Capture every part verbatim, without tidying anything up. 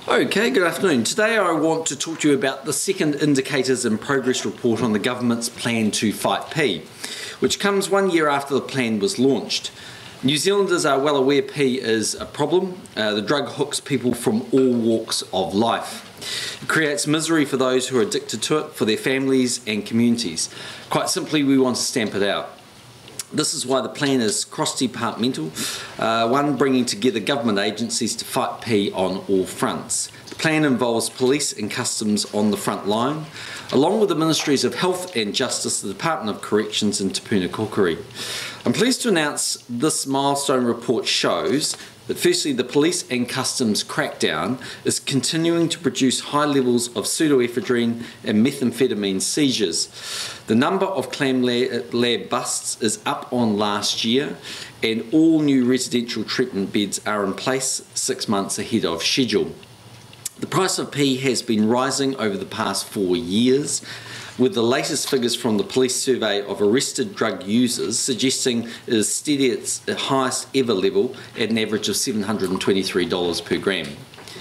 Okay, good afternoon. Today I want to talk to you about the second Indicators and Progress report on the government's plan to fight P, which comes one year after the plan was launched. New Zealanders are well aware P is a problem. Uh, the drug hooks people from all walks of life. It creates misery for those who are addicted to it, for their families and communities. Quite simply, we want to stamp it out. This is why the plan is cross-departmental, uh, one bringing together government agencies to fight P on all fronts. The plan involves police and customs on the front line, along with the Ministries of Health and Justice, the Department of Corrections and Te Puna Kōkiri. I'm pleased to announce this milestone report shows that firstly, the police and customs crackdown is continuing to produce high levels of pseudoephedrine and methamphetamine seizures. The number of clam lab busts is up on last year, and all new residential treatment beds are in place six months ahead of schedule. The price of P has been rising over the past four years, with the latest figures from the police survey of arrested drug users suggesting it is steady at its highest ever level at an average of seven hundred twenty-three dollars per gram.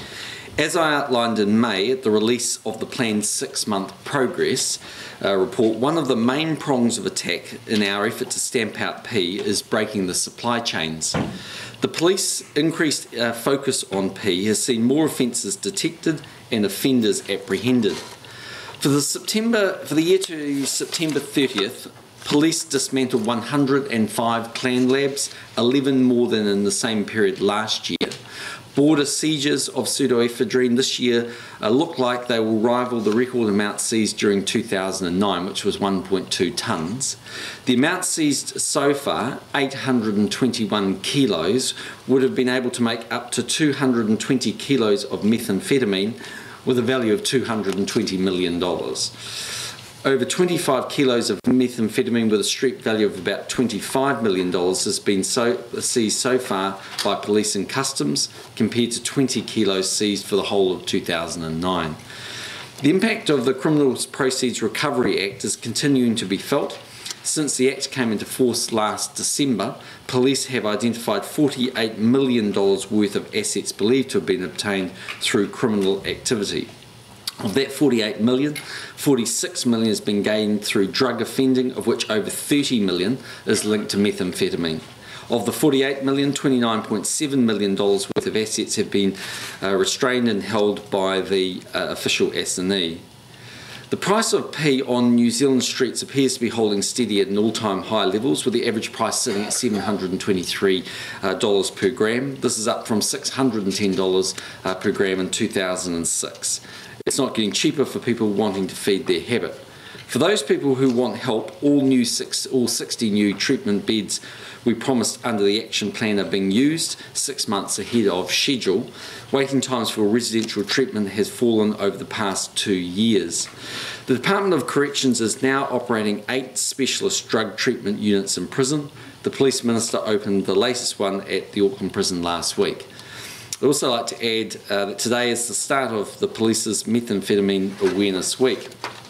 As I outlined in May at the release of the planned six-month progress uh, report, one of the main prongs of attack in our effort to stamp out P is breaking the supply chains. The police increased uh, focus on P has seen more offences detected and offenders apprehended. For the September, for the year to September thirtieth, police dismantled one hundred and five clan labs, eleven more than in the same period last year. Border seizures of pseudoephedrine this year uh, look like they will rival the record amount seized during two thousand nine, which was one point two tonnes. The amount seized so far, eight hundred twenty-one kilos, would have been able to make up to two hundred twenty kilos of methamphetamine, with a value of two hundred twenty million dollars. Over twenty-five kilos of methamphetamine with a street value of about twenty-five million dollars has been so, seized so far by police and customs, compared to twenty kilos seized for the whole of two thousand nine. The impact of the Criminal Proceeds Recovery Act is continuing to be felt. Since the Act came into force last December, police have identified forty-eight million dollars worth of assets believed to have been obtained through criminal activity. Of that forty-eight million dollars, forty-six million dollars has been gained through drug offending, of which over thirty million dollars is linked to methamphetamine. Of the forty-eight million dollars, twenty-nine point seven million dollars worth of assets have been uh, restrained and held by the uh, official S and E. The price of P on New Zealand streets appears to be holding steady at an all-time high levels, with the average price sitting at seven hundred twenty-three dollars per gram. This is up from six hundred ten dollars uh, per gram in two thousand six. It's not getting cheaper for people wanting to feed their habit. For those people who want help, all new six, all sixty new treatment beds we promised under the action plan are being used six months ahead of schedule. Waiting times for residential treatment has fallen over the past two years. The Department of Corrections is now operating eight specialist drug treatment units in prison. The Police Minister opened the latest one at the Auckland prison last week. I'd also like to add uh, that today is the start of the police's Methamphetamine Awareness Week.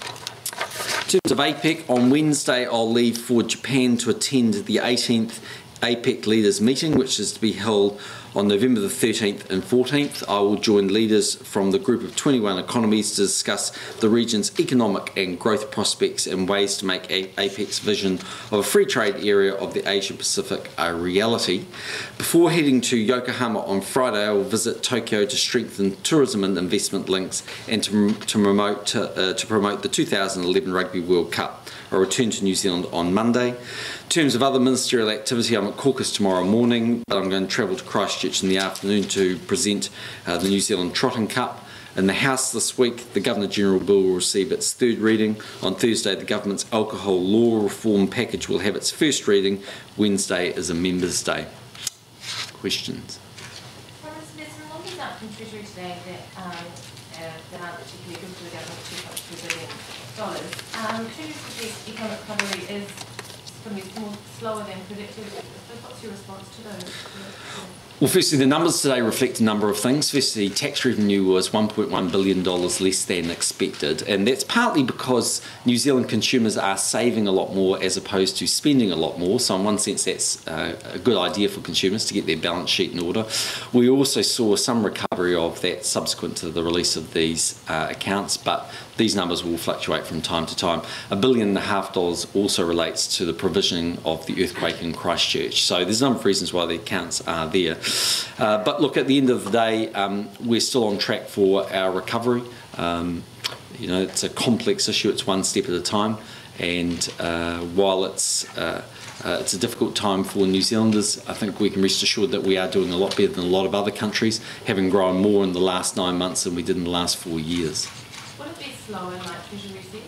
In terms of APEC, on Wednesday I'll leave for Japan to attend the eighteenth APEC Leaders Meeting, which is to be held on November the thirteenth and fourteenth. I will join leaders from the group of twenty-one economies to discuss the region's economic and growth prospects and ways to make APEC's vision of a free trade area of the Asia Pacific a reality. Before heading to Yokohama on Friday, I will visit Tokyo to strengthen tourism and investment links and to, to, promote, uh, to promote the two thousand eleven Rugby World Cup. I'll return to New Zealand on Monday. In terms of other ministerial activity, I'm at caucus tomorrow morning, but I'm going to travel to Christchurch in the afternoon to present uh, the New Zealand Trotting Cup. In the House this week, the Governor-General Bill will receive its third reading. On Thursday, the government's alcohol law reform package will have its first reading. Wednesday is a Members' Day. Questions? Well, there's some numbers out from Treasury today that, um, uh, that aren't particularly good for the government, two point two billion dollars. Um, Treasury suggests economic recovery is going to be more slower than predicted. what's your response to those? Well, firstly, the numbers today reflect a number of things. Firstly, tax revenue was one point one billion dollars less than expected, and that's partly because New Zealand consumers are saving a lot more as opposed to spending a lot more. So in one sense, that's uh, a good idea for consumers to get their balance sheet in order. We also saw some recovery of that subsequent to the release of these uh, accounts, but these numbers will fluctuate from time to time. A billion and a half dollars also relates to the provisioning of the earthquake in Christchurch. So there's a number of reasons why the accounts are there. Uh, but look, at the end of the day, um, we're still on track for our recovery. Um, you know, it's a complex issue, it's one step at a time. And uh, while it's, uh, uh, it's a difficult time for New Zealanders, I think we can rest assured that we are doing a lot better than a lot of other countries, having grown more in the last nine months than we did in the last four years. Would it be slower like Treasury says?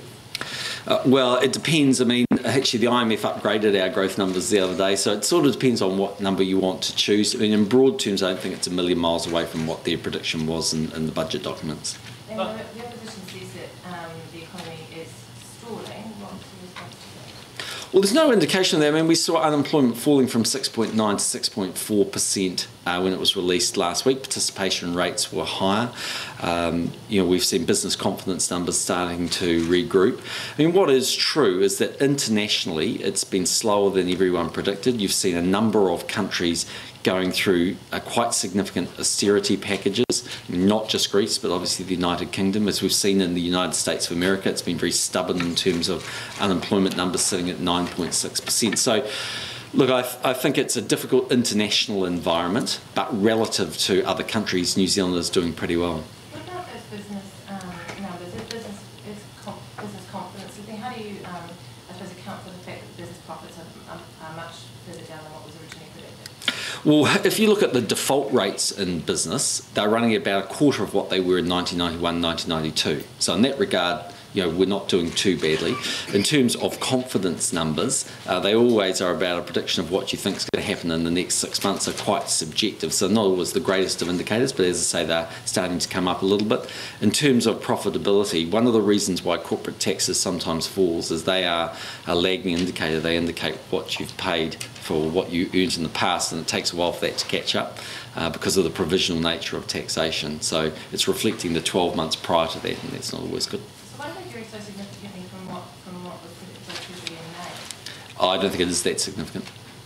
Uh, well, it depends. I mean, actually, the I M F upgraded our growth numbers the other day, so it sort of depends on what number you want to choose. I mean, in broad terms, I don't think it's a million miles away from what their prediction was in, in the budget documents. And the, the opposition says that um, the economy is stalling. What's your response to that? Well, there's no indication of that. I mean, we saw unemployment falling from six point nine to six point four percent uh, when it was released last week. Participation rates were higher. Um, you know, we've seen business confidence numbers starting to regroup. I mean, what is true is that internationally it's been slower than everyone predicted. You've seen a number of countries going through uh, quite significant austerity packages, not just Greece, but obviously the United Kingdom. As we've seen in the United States of America, it's been very stubborn in terms of unemployment numbers sitting at nine point six percent. So, look, I, th I think it's a difficult international environment, but relative to other countries, New Zealand is doing pretty well. What about those business um, numbers? If business, is com business confidence, I think, how do you, um, I suppose, account for the fact that business profits are, are, are much further down than what was originally predicted? Well, if you look at the default rates in business, they're running about a quarter of what they were in nineteen ninety-one, nineteen ninety-two. So in that regard, you know, we're not doing too badly. In terms of confidence numbers, uh, they always are about a prediction of what you think is going to happen in the next six months. Are quite subjective, so not always the greatest of indicators, but as I say, they're starting to come up a little bit. In terms of profitability, one of the reasons why corporate taxes sometimes falls is they are a lagging indicator. They indicate what you've paid for what you earned in the past, and it takes a while for that to catch up uh, because of the provisional nature of taxation. So it's reflecting the twelve months prior to that, and that's not always good. So why are they doing so significantly from what, from what was predicted by Treasury in May? Oh, I don't think it is that significant.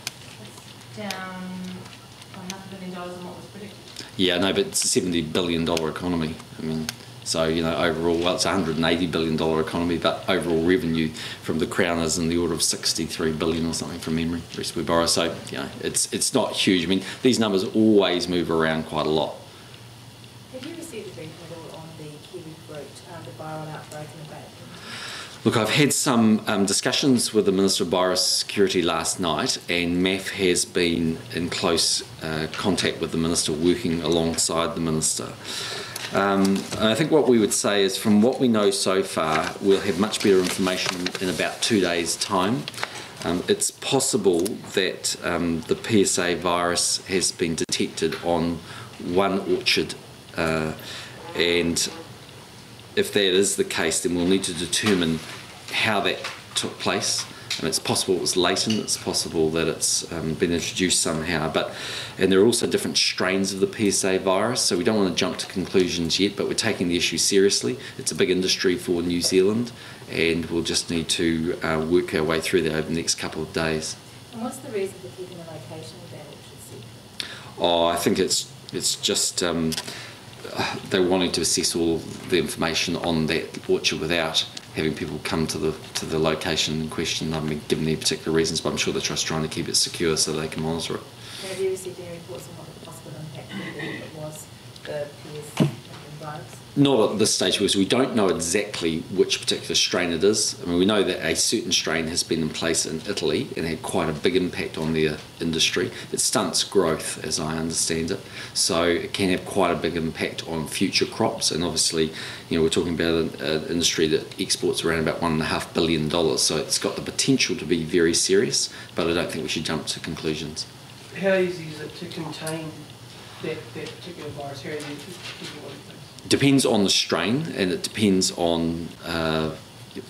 It's down by half a billion dollars on what was predicted. Yeah, no, but it's a seventy billion dollar economy. I mean, so, you know, overall, well, it's a one hundred eighty billion dollar economy, but overall revenue from the Crown is in the order of sixty-three billion or something from memory, the rest we borrow. So, you know, it's, it's not huge. I mean, these numbers always move around quite a lot. Have you received a briefing at all on the kiwi fruit, um, the viral outbreak in the Bay? Look, I've had some um, discussions with the Minister of Biosecurity last night, and M A F has been in close uh, contact with the Minister, working alongside the Minister. Um, and I think what we would say is, from what we know so far, we'll have much better information in about two days' time. Um, it's possible that um, the P S A virus has been detected on one orchard, uh, and if that is the case, then we'll need to determine how that took place. And it's possible it was latent, it's possible that it's um, been introduced somehow, but and there are also different strains of the P S A virus, so we don't want to jump to conclusions yet, but we're taking the issue seriously. It's a big industry for New Zealand, and we'll just need to uh, work our way through that over the next couple of days. And what's the reason for keeping the location of that orchard secret? Oh, I think it's it's just um, they're wanting to assess all the information on that orchard without having people come to the to the location in question. I haven't been given any particular reasons, but I'm sure they're just trying to keep it secure so they can monitor it. Have you received any reports on what the possible impact would be if it was the P S virus? Not at this stage, because we don't know exactly which particular strain it is. I mean, we know that a certain strain has been in place in Italy and had quite a big impact on their industry. It stunts growth, as I understand it, so it can have quite a big impact on future crops. And obviously, you know, we're talking about an, an industry that exports around about one and a half billion dollars, so it's got the potential to be very serious. But I don't think we should jump to conclusions. How easy is it to contain that, that particular virus? How easy is it to keep it in place? Depends on the strain, and it depends on uh,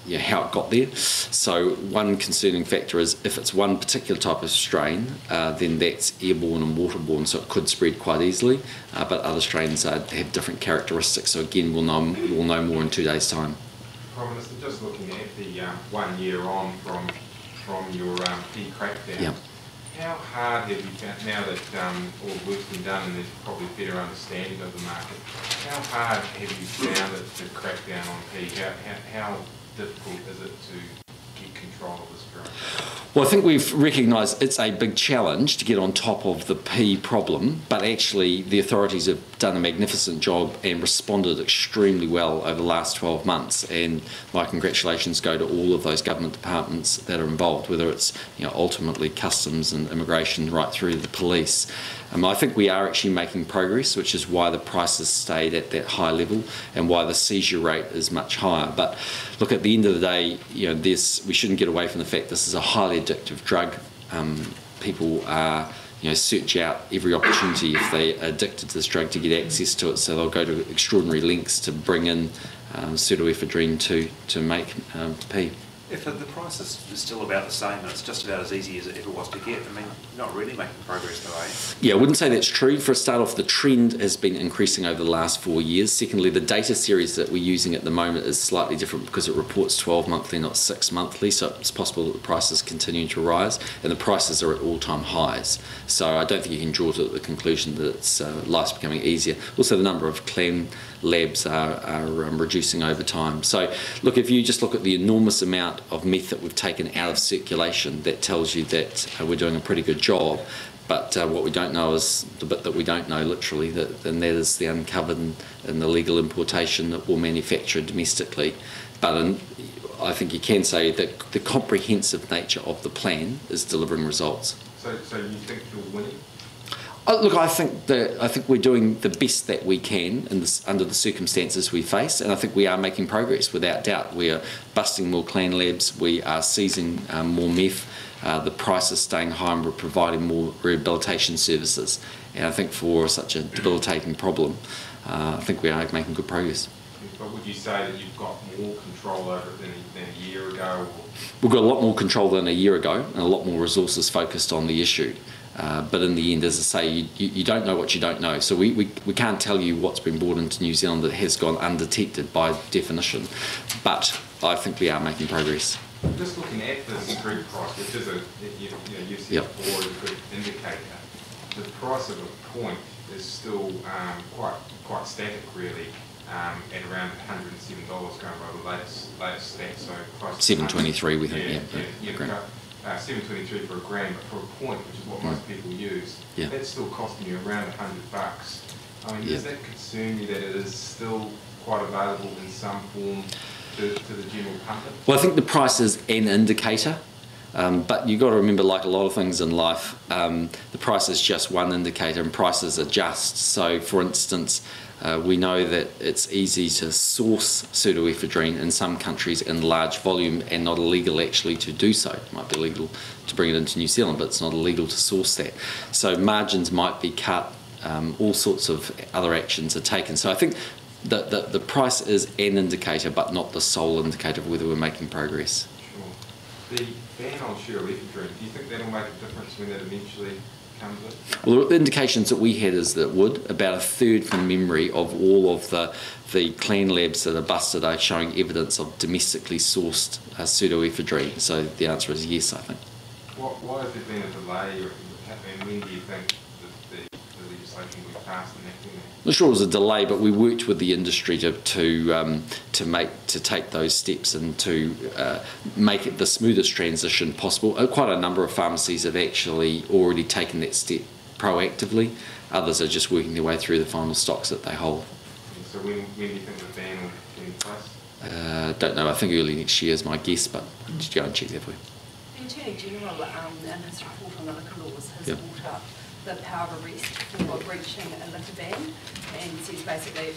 you know, how it got there. So one concerning factor is if it's one particular type of strain, uh, then that's airborne and waterborne, so it could spread quite easily. Uh, but other strains uh, have different characteristics. So again, we'll know we'll know more in two days' time. Prime Minister, just looking at the um, one year on from from your um, key crackdown. Yeah. How hard have you found, now that um, all the work's been done and there's probably better understanding of the market, how hard have you found it to crack down on pea? How, how, how difficult is it to get control of this drug? Well, I think we've recognised it's a big challenge to get on top of the pea problem, but actually the authorities have done a magnificent job and responded extremely well over the last twelve months, and my congratulations go to all of those government departments that are involved, whether it's, you know, ultimately customs and immigration right through to the police. Um, I think we are actually making progress, which is why the prices stayed at that high level and why the seizure rate is much higher. But look, at the end of the day, you know, this, we shouldn't get away from the fact this is a highly addictive drug. Um, people are, you know, search out every opportunity if they are addicted to this drug to get access to it, so they'll go to extraordinary lengths to bring in um, pseudoephedrine to, to make um, pea. If the price is still about the same and it's just about as easy as it ever was to get, I mean, you're not really making progress though, eh? Yeah, I wouldn't say that's true. For a start off, the trend has been increasing over the last four years. Secondly, the data series that we're using at the moment is slightly different because it reports twelve monthly, not six monthly, so it's possible that the prices continue to rise, and the prices are at all-time highs. So I don't think you can draw to the conclusion that it's, uh, life's becoming easier. Also, the number of clan labs are, are um, reducing over time. So look, if you just look at the enormous amount of meth that we've taken out of circulation, that tells you that uh, we're doing a pretty good job. But uh, what we don't know is the bit that we don't know, literally, that, and that is the uncovered and, and the legal importation that will manufacture domestically. But in, I think you can say that the comprehensive nature of the plan is delivering results. So, so you think you're winning? Oh, look, I think that I think we're doing the best that we can in this, under the circumstances we face, and I think we are making progress without doubt. We are busting more clan labs, we are seizing um, more meth, uh, the price is staying high, and we're providing more rehabilitation services. And I think for such a debilitating problem, uh, I think we are making good progress. But would you say that you've got more control over it than a, than a year ago? Or? We've got a lot more control than a year ago, and a lot more resources focused on the issue. Uh, but in the end, as I say, you, you, you don't know what you don't know. So we, we, we can't tell you what's been brought into New Zealand that has gone undetected by definition. But I think we are making progress. Just looking at the street price, which is a, you, you know, you've said yep. before, is a good indicator. The price of a point is still um, quite quite static, really, um, at around one hundred and seven dollars going by the latest latest stats. So price seven twenty-three, we think. Yeah, yeah, yeah, yeah, yeah uh, seven twenty-three for a gram, but for a point, which is what most people use, yeah. that's still costing you around a hundred bucks. I mean, yeah. does that concern you that it is still quite available in some form to, to the general public? Well, I think the price is an indicator. Um, but you've got to remember, like a lot of things in life, um, the price is just one indicator and prices adjust. So, for instance, uh, we know that it's easy to source pseudoephedrine in some countries in large volume and not illegal actually to do so. It might be illegal to bring it into New Zealand, but it's not illegal to source that. So margins might be cut, um, all sorts of other actions are taken. So I think the, the, the price is an indicator, but not the sole indicator of whether we're making progress. Sure. The ban on pseudoephedrine, do you think that'll make a difference when that eventually comes in? Well, the indications that we had is that it would. About a third from memory of all of the, the clan labs that are busted are showing evidence of domestically sourced uh, pseudoephedrine. So the answer is yes, I think. What, why has there been a delay, and when do you think that the, the legislation will be passed and acting? I'm not sure it was a delay, but we worked with the industry to to um, to make to take those steps and to uh, make it the smoothest transition possible. Uh, quite a number of pharmacies have actually already taken that step proactively. Others are just working their way through the final stocks that they hold. So when, when do you think the ban will be in place? Uh, don't know. I think early next year is my guess, but just go and check that for you. The Attorney General, um, in his report on the liquor laws, has yep. brought up the power of arrest for breaching a liquor ban, and says basically it's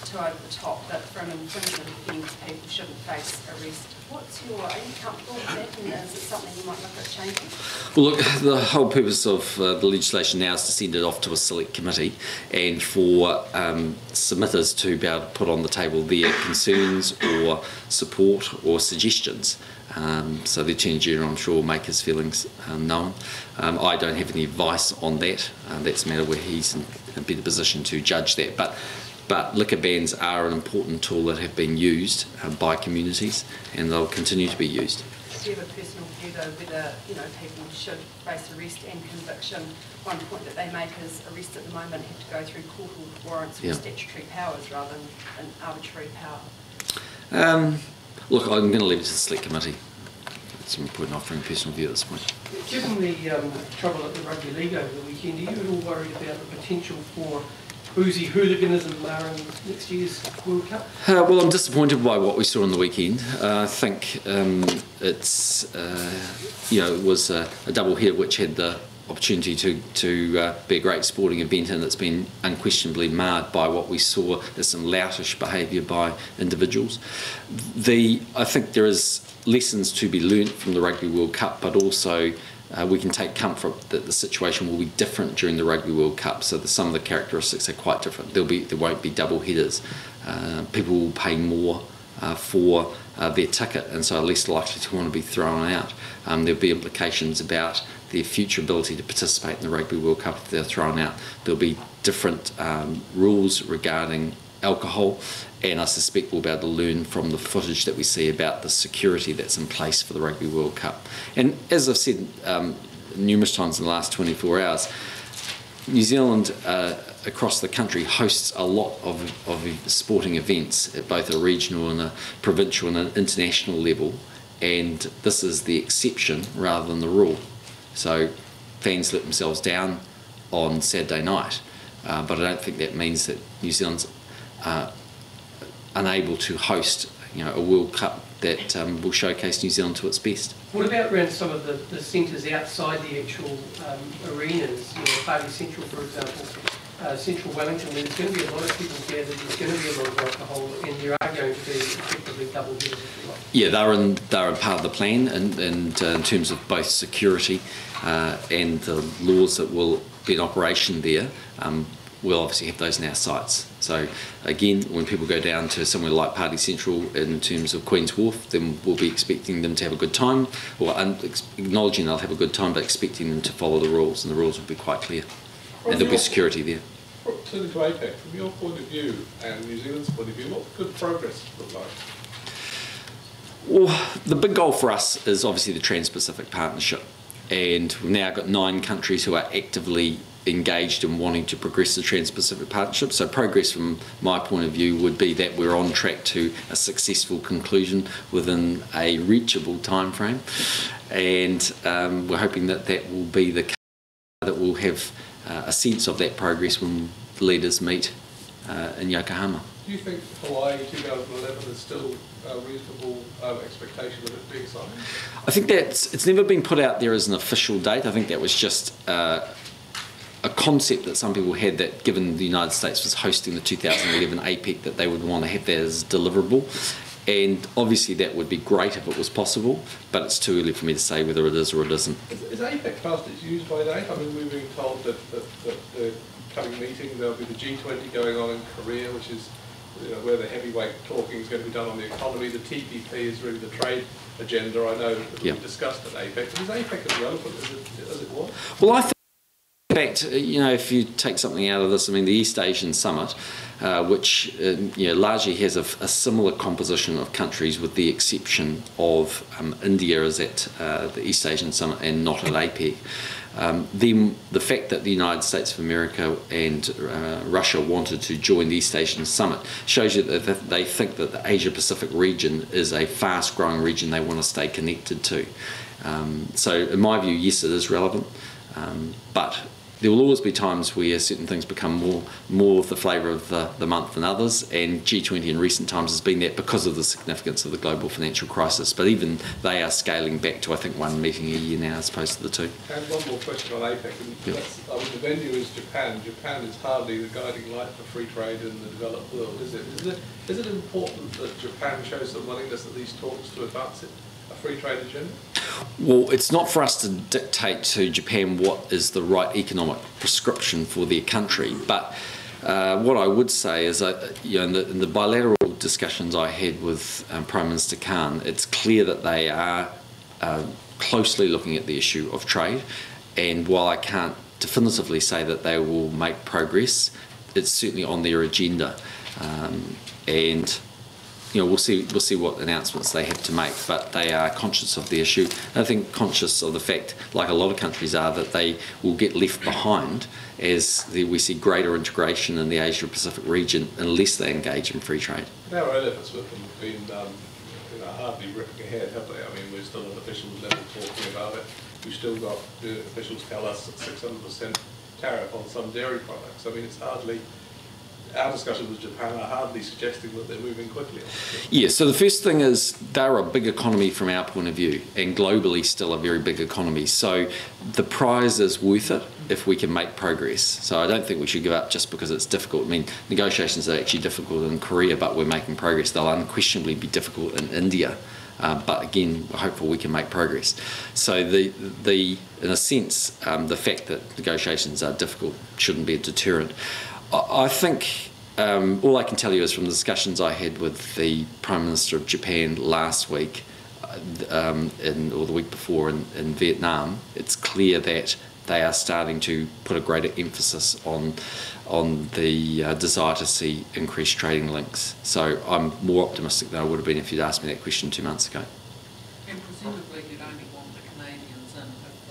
too over the top, that for an infringement offence, people shouldn't face arrest. What's your, are you comfortable with that, and is it something you might look at changing? Well, look, the whole purpose of uh, the legislation now is to send it off to a select committee and for um, submitters to be able to put on the table their concerns or support or suggestions. Um, so the Attorney General, I'm sure, will make his feelings um, known. Um, I don't have any advice on that. Uh, that's a matter where he's in a better position to judge that. But But liquor bans are an important tool that have been used uh, by communities, and they'll continue to be used. Do you have a personal view, though, whether you know people should face arrest and conviction? One point that they make is arrests at the moment have to go through court-ordered warrants with Yeah. statutory powers rather than an arbitrary power. Um, look, I'm going to leave it to the select committee. It's no point in offering a personal view at this point. Given the um, trouble at the rugby league over the weekend, are you at all worried about the potential for boozy hooliganism in next year's World Cup? Uh, well, I'm disappointed by what we saw on the weekend. Uh, I think um, it's, uh, you know, it was a, a double header which had the opportunity to, to uh, be a great sporting event, and it's been unquestionably marred by what we saw as some loutish behaviour by individuals. The, I think there is lessons to be learnt from the Rugby World Cup, but also Uh, we can take comfort that the situation will be different during the Rugby World Cup, so that some of the characteristics are quite different. There'll be, there won't be double headers. Uh, people will pay more uh, for uh, their ticket, and so are less likely to want to be thrown out. Um, there'll be implications about their future ability to participate in the Rugby World Cup if they're thrown out. There'll be different um, rules regarding alcohol, and I suspect we'll be able to learn from the footage that we see about the security that's in place for the Rugby World Cup. And as I've said um, numerous times in the last twenty-four hours, New Zealand uh, across the country hosts a lot of, of sporting events at both a regional and a provincial and an international level, and this is the exception rather than the rule. So fans let themselves down on Saturday night, uh, but I don't think that means that New Zealand's Uh, unable to host, you know, a World Cup that um, will showcase New Zealand to its best. What about around some of the, the centres outside the actual um, arenas, you know, Party Central, for example, uh, Central Wellington, where there's going to be a lot of people gathered, there's going to be a lot of alcohol, and there are going to be effectively double headers, if you like. Yeah, they're in, they're a part of the plan, and, and uh, in terms of both security uh, and the laws that will be in operation there. Um, We'll obviously have those in our sites. So again, when people go down to somewhere like Party Central in terms of Queen's Wharf, then we'll be expecting them to have a good time, or acknowledging they'll have a good time, but expecting them to follow the rules, and the rules will be quite clear. From and there'll be security there. Turning to APEC, from your point of view and New Zealand's point of view, what could progress look like? Well, the big goal for us is obviously the Trans-Pacific Partnership, and we've now got nine countries who are actively engaged in wanting to progress the Trans-Pacific Partnership. So progress from my point of view would be that we're on track to a successful conclusion within a reachable time frame, and um, we're hoping that that will be the case, that we'll have uh, a sense of that progress when the leaders meet uh, in Yokohama. Do you think Hawaii two thousand eleven is still a reasonable um, expectation of it being signed? I think that's, it's never been put out there as an official date. I think that was just uh, a concept that some people had, that given the United States was hosting the two thousand eleven APEC, that they would want to have that as deliverable, and obviously that would be great if it was possible, but it's too early for me to say whether it is or it isn't. Is, is APEC past its use by date? I mean, we're being told that, that, that the coming meeting there'll be the G twenty going on in Korea, which is, you know, where the heavyweight talking is going to be done on the economy. The T P P is really the trade agenda. I know that yeah. we discussed at APEC. But is APEC as relevant as it, as it was? Well, I think in fact, you know, if you take something out of this, I mean, the East Asian Summit, uh, which uh, you know, largely has a, a similar composition of countries, with the exception of um, India is at uh, the East Asian Summit and not at APEC. Um, then the fact that the United States of America and uh, Russia wanted to join the East Asian Summit shows you that they think that the Asia Pacific region is a fast growing region they want to stay connected to. Um, so in my view, yes, it is relevant, um, but there will always be times where certain things become more more of the flavour of the, the month than others, and G twenty in recent times has been that because of the significance of the global financial crisis. But even they are scaling back to, I think, one meeting a year now as opposed to the two. And one more question on APEC. And Yep. that's, I mean, the venue is Japan. Japan is hardly the guiding light for free trade in the developed world, is it? Is it, is it important that Japan shows some willingness at these talks to advance it, a free trade agenda? Well, it's not for us to dictate to Japan what is the right economic prescription for their country, but uh, what I would say is, uh, you know, in the, in the bilateral discussions I had with um, Prime Minister Khan, it's clear that they are uh, closely looking at the issue of trade, and while I can't definitively say that they will make progress, it's certainly on their agenda, um, and you know, we'll see we'll see what announcements they have to make, but they are conscious of the issue. I think conscious of the fact, like a lot of countries are, that they will get left behind as the, we see greater integration in the Asia-Pacific region unless they engage in free trade. But our own efforts with them have been um, you know, hardly ripping ahead, have they? I mean, we're still at official level talking about it. We've still got the officials tell us that six hundred percent tariff on some dairy products. I mean, it's hardly. Our discussions with Japan are hardly suggesting that they're moving quickly. Yeah, so the first thing is they're a big economy from our point of view, and globally still a very big economy. So the prize is worth it if we can make progress. So I don't think we should give up just because it's difficult. I mean, negotiations are actually difficult in Korea, but we're making progress. They'll unquestionably be difficult in India. Uh, but again, we're hopeful we can make progress. So the, the in a sense, um, the fact that negotiations are difficult shouldn't be a deterrent. I think um, all I can tell you is from the discussions I had with the Prime Minister of Japan last week, um, in, or the week before in, in Vietnam, it's clear that they are starting to put a greater emphasis on on the uh, desire to see increased trading links. So I'm more optimistic than I would have been if you'd asked me that question two months ago. And presumably you'd only want the Canadians in if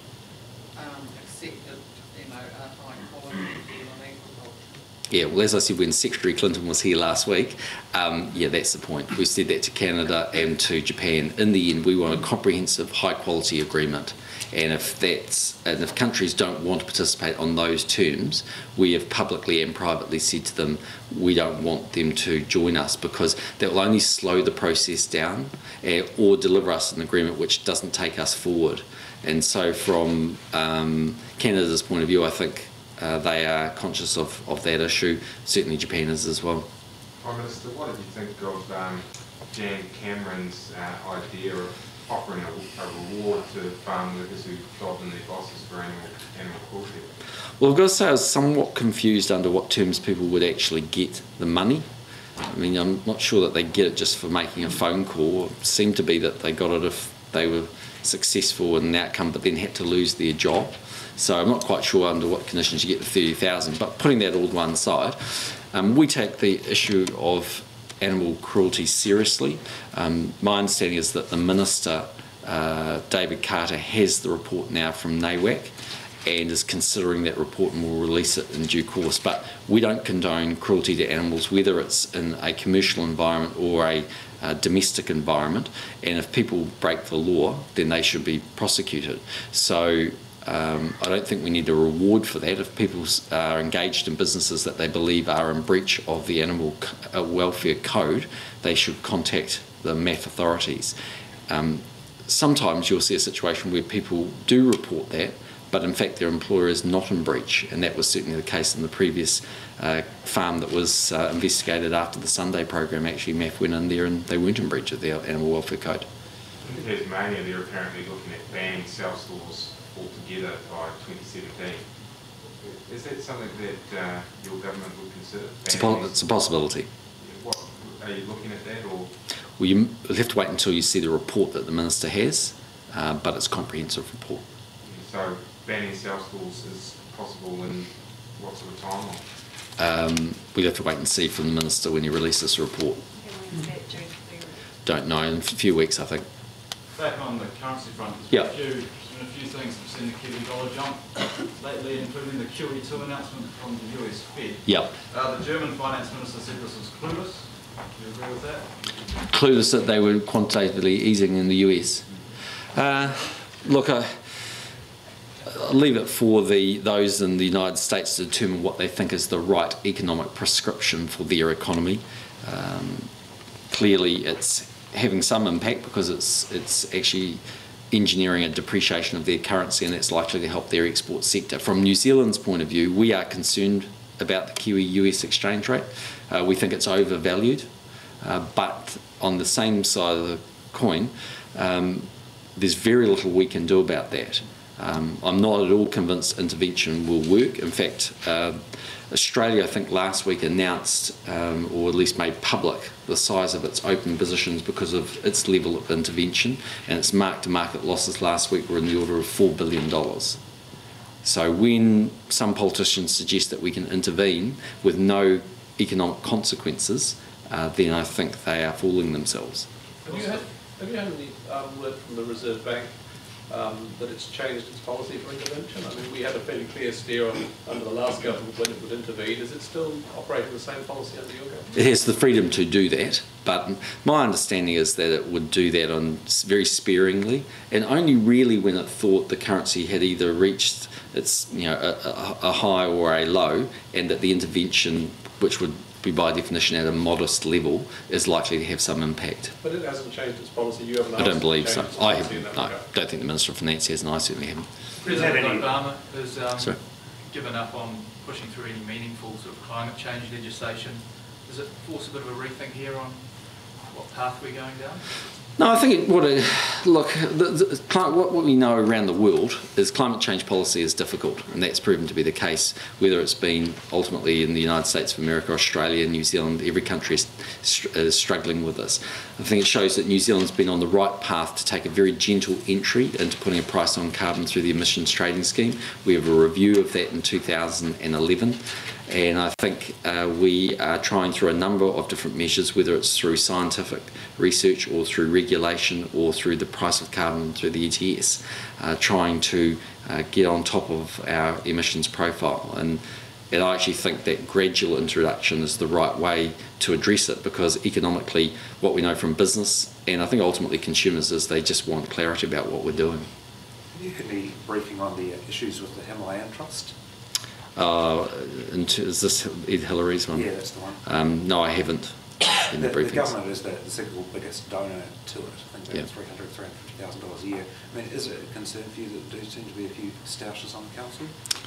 they um, accepted, you know, a high quality deal on agriculture. Yeah, well, as I said, when Secretary Clinton was here last week, um, yeah, that's the point. We said that to Canada and to Japan. In the end, we want a comprehensive, high-quality agreement. And if that's, and if countries don't want to participate on those terms, we have publicly and privately said to them, we don't want them to join us because that will only slow the process down uh, or deliver us an agreement which doesn't take us forward. And so from um, Canada's point of view, I think uh, they are conscious of, of that issue. Certainly Japan is as well. Prime Minister, what did you think of um, Jan Cameron's uh, idea of offering a, a reward to farm workers who dobbed in their bosses for animal, animal cruelty? Well, I've got to say I was somewhat confused under what terms people would actually get the money. I mean, I'm not sure that they get it just for making a phone call. It seemed to be that they got it if they were successful in an outcome but then had to lose their job. So I'm not quite sure under what conditions you get the thirty thousand. But putting that all to one side, um, we take the issue of animal cruelty seriously. Um, my understanding is that the Minister, uh, David Carter, has the report now from NAWAC and is considering that report and will release it in due course. But we don't condone cruelty to animals, whether it's in a commercial environment or a uh, domestic environment. And if people break the law, then they should be prosecuted. So Um, I don't think we need a reward for that. If people are engaged in businesses that they believe are in breach of the Animal Welfare Code, they should contact the M A F authorities. Um, sometimes you'll see a situation where people do report that, but in fact their employer is not in breach, and that was certainly the case in the previous uh, farm that was uh, investigated after the Sunday program. Actually, M A F went in there and they weren't in breach of the Animal Welfare Code. In Tasmania, they're apparently looking at banning cell stores altogether by twenty seventeen. Is that something that uh, your government would consider? It's a, po it's a possibility. What, are you looking at that, or? Well, you have to wait until you see the report that the Minister has, uh, but it's a comprehensive report. So banning cell stores is possible in what sort of timeline? Um, we'll have to wait and see from the Minister when he releases the report. Don't know, in a few weeks I think. Back on the currency front, there's yeah. been, a few, there's been a few things that have seen the Kiwi dollar jump lately, including the Q E two announcement from the U S Fed. Yep. Uh, the German finance minister said this was clueless. Do you agree with that? Clueless that they were quantitatively easing in the U S. Uh, look, uh, I'll leave it for the those in the United States to determine what they think is the right economic prescription for their economy. Um, clearly, it's having some impact because it's it's actually engineering a depreciation of their currency, and that's likely to help their export sector. From New Zealand's point of view, we are concerned about the Kiwi U S exchange rate. Uh, we think it's overvalued, uh, but on the same side of the coin, um, there's very little we can do about that. Um, I'm not at all convinced intervention will work. In fact, uh, Australia, I think last week announced, um, or at least made public, the size of its open positions because of its level of intervention, and its mark-to-market losses last week were in the order of four billion dollars. So when some politicians suggest that we can intervene with no economic consequences, uh, then I think they are fooling themselves. Have you had, have you had any um, word from the Reserve Bank um, that it's changed its policy for intervention? I mean, we had a fairly clear steer on, under the last government when it would intervene. Is it still operating the same policy under your government? It has the freedom to do that, but my understanding is that it would do that on very sparingly, and only really when it thought the currency had either reached its, you know, a, a high or a low, and that the intervention, which would be by definition at a modest level, is likely to have some impact. But it hasn't changed its policy. You haven't. I don't believe so. I haven't. haven't. No, don't think the Minister of Finance has, and I certainly haven't. President Obama has um, Sorry? given up on pushing through any meaningful sort of climate change legislation. Does it force a bit of a rethink here on what path we're going down? No, I think it, what it, look, the, the, what, what we know around the world is climate change policy is difficult, and that's proven to be the case, whether it's been ultimately in the United States of America, Australia, New Zealand. Every country is, is struggling with this. I think it shows that New Zealand's been on the right path to take a very gentle entry into putting a price on carbon through the emissions trading scheme. We have a review of that in two thousand eleven. And I think uh, we are trying through a number of different measures, whether it's through scientific research or through regulation or through the price of carbon through the E T S, uh, trying to uh, get on top of our emissions profile. And, and I actually think that gradual introduction is the right way to address it, because economically what we know from business and I think ultimately consumers is they just want clarity about what we're doing. Have you had any briefing on the issues with the Himalayan Trust? Uh, into, is this Ed Hillary's one? Yeah, that's the one. Um, no, I haven't. In the, the, the government is the, the single biggest donor to it. I think they're yeah. three hundred thousand dollars, three hundred fifty thousand dollars a year. I mean, is it a concern for you that there do seem to be a few stoushes on the council?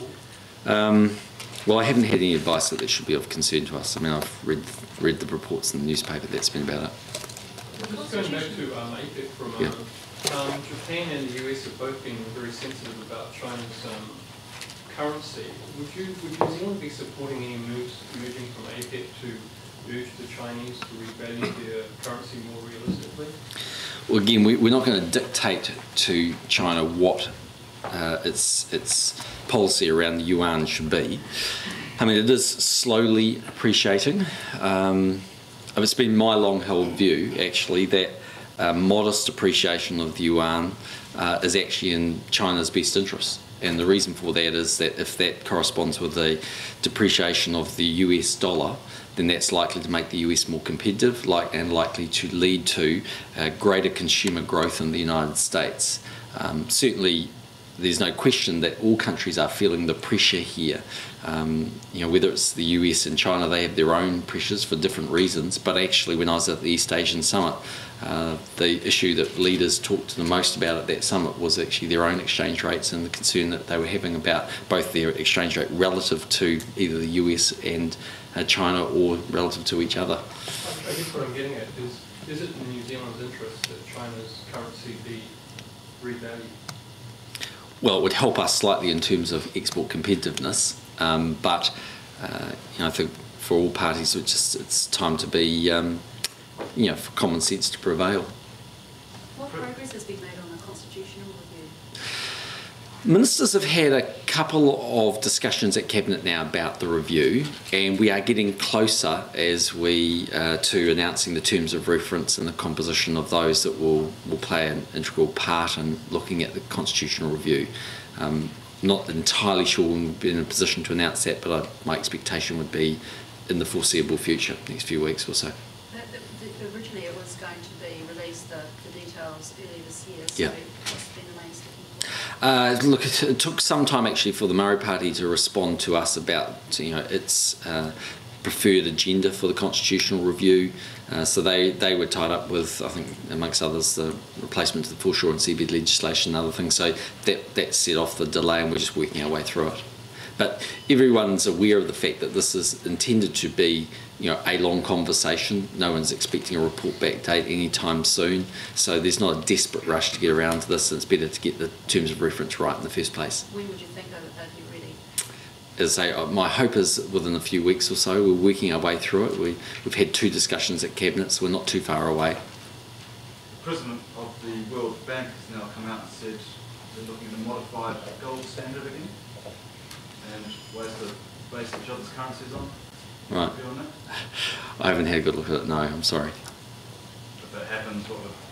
Um, well, I haven't had any advice that that should be of concern to us. I mean, I've read read the reports in the newspaper. That's been about it. Just going back to um, APEC for a moment. Yeah. Um, Japan and the U S have both been very sensitive about China's um, currency. Would you, would New Zealand be supporting any moves emerging from APEC to urge the Chinese to revalue their currency more realistically? Well, again, we, we're not going to dictate to China what uh, its its policy around the yuan should be. I mean, it is slowly appreciating. Um, it's been my long-held view, actually, that uh, modest appreciation of the yuan uh, is actually in China's best interest. And the reason for that is that if that corresponds with the depreciation of the U S dollar, then that's likely to make the U S more competitive, like, and likely to lead to uh, greater consumer growth in the United States. Um, certainly, there's no question that all countries are feeling the pressure here. Um, you know, whether it's the U S and China, they have their own pressures for different reasons. But actually, when I was at the East Asian Summit, uh, the issue that leaders talked the most about at that summit was actually their own exchange rates and the concern that they were having about both their exchange rate relative to either the U S and uh, China or relative to each other. I guess what I'm getting at is, is it in New Zealand's interest that China's currency be revalued? Well, it would help us slightly in terms of export competitiveness, um, but uh, you know, I think for all parties, it's just it's time to be, um, you know, for common sense to prevail. What progress has been made on the constitutional review? Ministers have had a couple of discussions at Cabinet now about the review, and we are getting closer as we uh, to announcing the terms of reference and the composition of those that will, will play an integral part in looking at the constitutional review. Um, not entirely sure we'll be in a position to announce that, but I, my expectation would be in the foreseeable future, next few weeks or so. The, the, originally it was going to be released, the, the details earlier this year, so yeah. what's been the main sticking point? Uh, look, it, it took some time actually for the Murray Party to respond to us about, you know, its uh, preferred agenda for the constitutional review. Uh, so they, they were tied up with, I think, amongst others, the replacement of the foreshore and seabed legislation and other things. So that, that set off the delay, and we're just working our way through it. But everyone's aware of the fact that this is intended to be, you know, a long conversation. No one's expecting a report back date anytime soon. So there's not a desperate rush to get around to this. It's better to get the terms of reference right in the first place. When would you think that they'd be ready? As I say, my hope is within a few weeks or so. We're working our way through it. We, we've had two discussions at Cabinet, so we're not too far away. The President of the World Bank has now come out and said they're looking at a modified gold standard again, and ways to base each other's currencies on. Right. On that? I haven't had a good look at it, no, I'm sorry. If that happens, what would,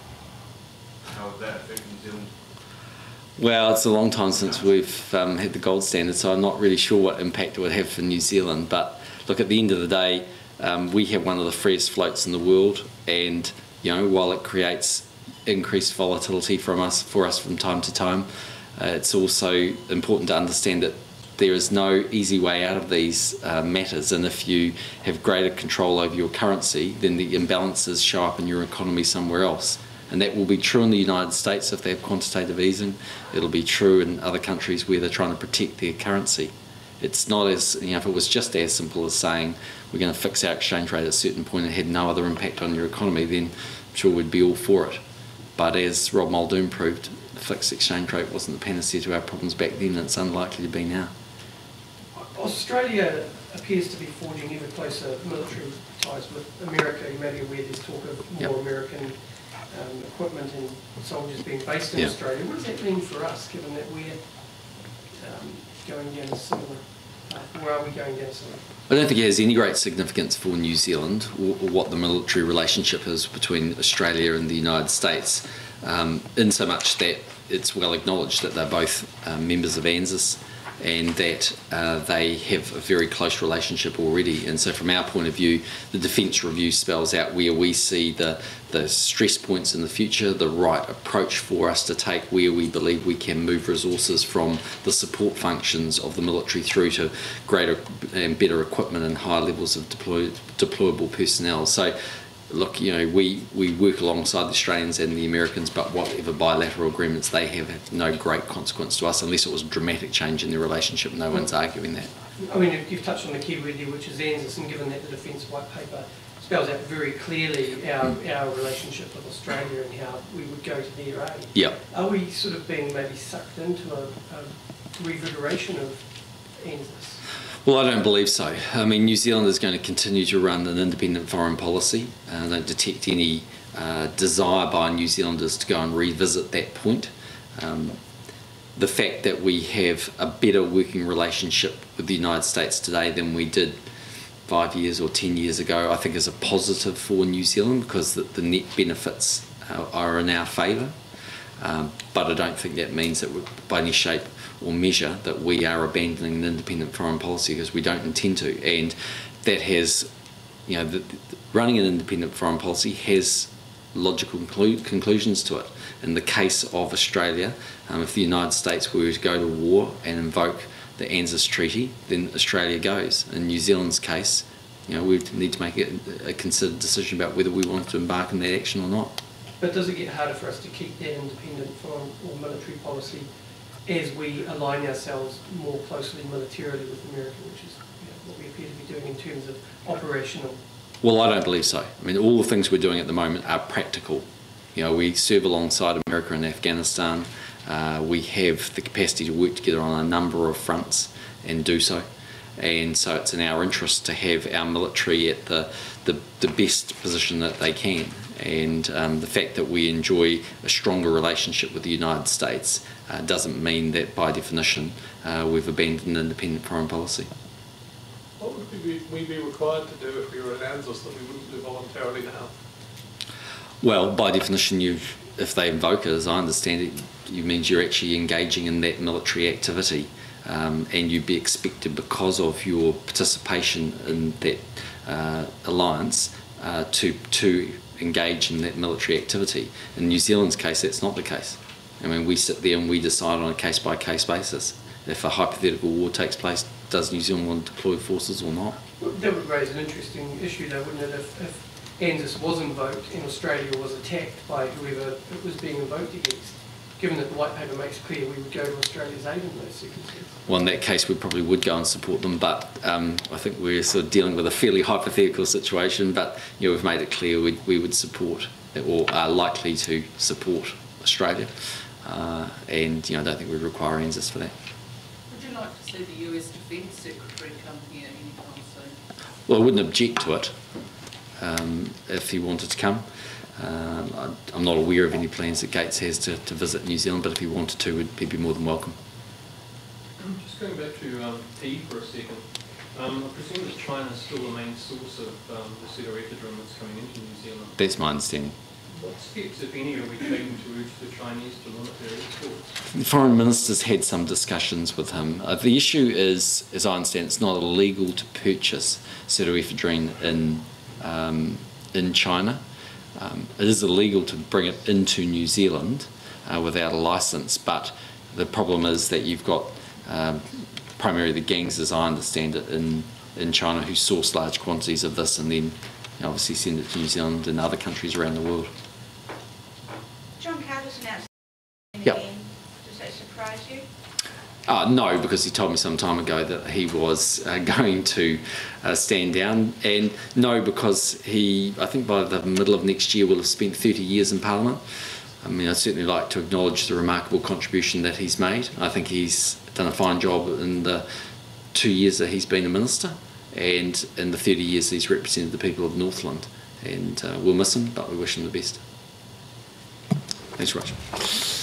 how would that affect New Zealand? Well, it's a long time since we've um, had the gold standard, so I'm not really sure what impact it would have for New Zealand. But look, at the end of the day, um, we have one of the freest floats in the world, and you know, while it creates increased volatility from us for us from time to time, uh, it's also important to understand that there is no easy way out of these uh, matters, and if you have greater control over your currency, then the imbalances show up in your economy somewhere else. And that will be true in the United States if they have quantitative easing. It'll be true in other countries where they're trying to protect their currency. It's not as, you know, if it was just as simple as saying we're going to fix our exchange rate at a certain point and had no other impact on your economy, then I'm sure we'd be all for it. But as Rob Muldoon proved, the fixed exchange rate wasn't the panacea to our problems back then, and it's unlikely to be now. Australia appears to be forging ever closer military ties with America. You may be aware there's talk of more Yep. American um, equipment and soldiers being based in Yep. Australia. What does that mean for us, given that we're um, going down a similar path? Where are we going down a similar path? I don't think it has any great significance for New Zealand or, or what the military relationship is between Australia and the United States, um, in so much that it's well acknowledged that they're both um, members of ANZUS, and that uh, they have a very close relationship already. And so from our point of view, the Defence Review spells out where we see the, the stress points in the future, the right approach for us to take, where we believe we can move resources from the support functions of the military through to greater and better equipment and higher levels of deploy, deployable personnel. So look, you know, we, we work alongside the Australians and the Americans, but whatever bilateral agreements they have have no great consequence to us unless it was a dramatic change in their relationship. No one's arguing that. I mean, you've touched on the key word there, which is ANZUS, and given that the Defence White Paper spells out very clearly our, our relationship with Australia and how we would go to their aid. Yep. Are we sort of being maybe sucked into a, a revigoration of ANZUS? Well, I don't believe so. I mean, New Zealand is going to continue to run an independent foreign policy. I don't detect any uh, desire by New Zealanders to go and revisit that point. Um, the fact that we have a better working relationship with the United States today than we did five years or ten years ago, I think is a positive for New Zealand, because the, the net benefits uh, are in our favour. Um, but I don't think that means that we're, by any shape or measure, that we are abandoning an independent foreign policy, because we don't intend to. And that has, you know, the, the, running an independent foreign policy has logical conclu conclusions to it. In the case of Australia, um, if the United States were to go to war and invoke the ANZUS Treaty, then Australia goes. In New Zealand's case, you know, we need to make a, a considered decision about whether we want to embark in that action or not. But does it get harder for us to keep that independent foreign or military policy as we align ourselves more closely militarily with America, which is, you know, what we appear to be doing in terms of operational? Well, I don't believe so. I mean, all the things we're doing at the moment are practical. You know, we serve alongside America in Afghanistan. Uh, we have the capacity to work together on a number of fronts and do so. And so it's in our interest to have our military at the, the, the best position that they can. And um, the fact that we enjoy a stronger relationship with the United States uh, doesn't mean that, by definition, uh, we've abandoned independent foreign policy. What would we be, we be required to do if we were at ANZUS that we wouldn't do voluntarily now? Well, by definition, you, if they invoke it, as I understand it, it means you're actually engaging in that military activity, um, and you'd be expected, because of your participation in that uh, alliance, uh, to to engage in that military activity. In New Zealand's case, that's not the case. I mean, we sit there and we decide on a case-by-case basis. If a hypothetical war takes place, does New Zealand want to deploy forces or not? Well, that would raise an interesting issue though, wouldn't it? If, if ANZUS was invoked and Australia was attacked by whoever it was being invoked against, given that the white paper makes clear we would go to Australia's aid in those circumstances. Well, in that case, we probably would go and support them, but um, I think we're sort of dealing with a fairly hypothetical situation, but you know, we've made it clear we, we would support, or are likely to support Australia, uh, and you know, I don't think we require ANZUS for that. Would you like to see the U S Defence Secretary come here anytime soon? Well, I wouldn't object to it um, if he wanted to come. Um, I, I'm not aware of any plans that Gates has to, to visit New Zealand, but if he wanted to, he'd be more than welcome. Just going back to um, P for a second, um, I presume that China is still the main source of um, the pseudoephedrine that's coming into New Zealand. That's my understanding. What steps, if any, are we taking to urge the Chinese to limit their exports? The foreign minister's had some discussions with him. Uh, the issue is, as I understand, it's not illegal to purchase pseudoephedrine in, um, in China. Um, it is illegal to bring it into New Zealand uh, without a licence, but the problem is that you've got um, primarily the gangs, as I understand it, in, in China who source large quantities of this and then obviously send it to New Zealand and other countries around the world. John Carter's announced Yep. again. Does that surprise you? Uh, no, because he told me some time ago that he was uh, going to uh, stand down, and no, because he, I think by the middle of next year, will have spent thirty years in Parliament. I mean, I'd certainly like to acknowledge the remarkable contribution that he's made. I think he's done a fine job in the two years that he's been a minister, and in the thirty years he's represented the people of Northland, and uh, we'll miss him, but we wish him the best. Thanks, Raj.